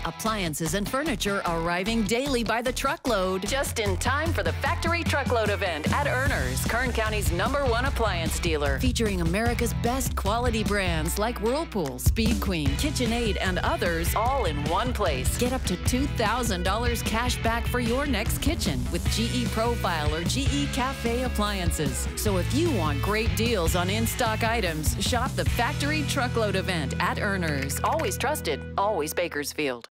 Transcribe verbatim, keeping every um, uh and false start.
Appliances and furniture arriving daily by the truckload. Just in time for the Factory Truckload event at Urner's, Kern County's number one appliance dealer. Featuring America's best quality brands like Whirlpool, Speed Queen, KitchenAid, and others, all in one place. Get up to two thousand dollars cash back for your next kitchen with G E Profile or G E Cafe appliances. So if you want great deals on in-stock items, shop the Factory Truckload event at Urner's. Always trusted, always Bakersfield.